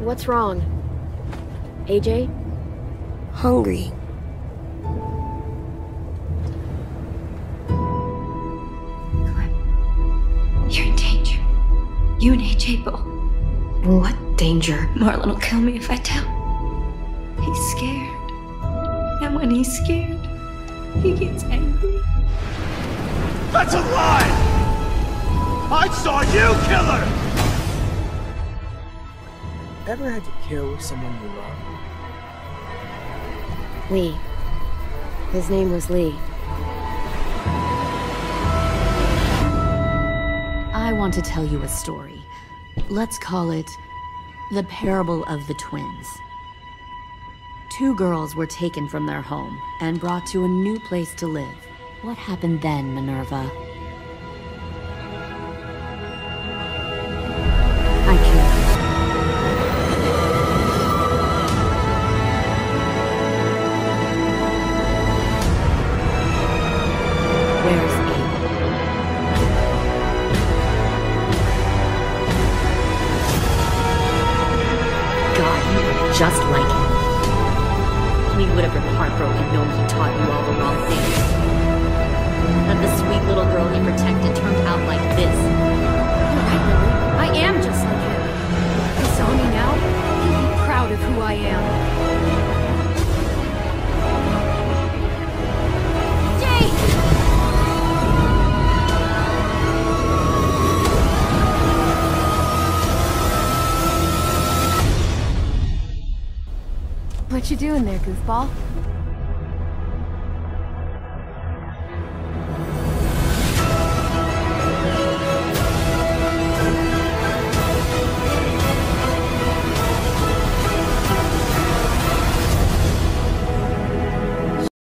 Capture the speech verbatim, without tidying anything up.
what's wrong? A J? Hungry. Clem, you're in danger. You and A J both. What danger? Marlon will kill me if I tell. He's scared. And when he's scared, he gets angry. That's a lie! I saw you kill her! Ever had to kill someone you love? Lee. His name was Lee. I want to tell you a story. Let's call it The Parable of the Twins. Two girls were taken from their home and brought to a new place to live. What happened then, Minerva? I killed her. Where's Abel? God, you were just like him. He would have been heartbroken knowing he taught you all the wrong things. And the sweet little girl he protected turned out like this. You're right, Lily. I am just like him. He saw me now. He'd be proud of who I am. Jay! What you doing there, goofball?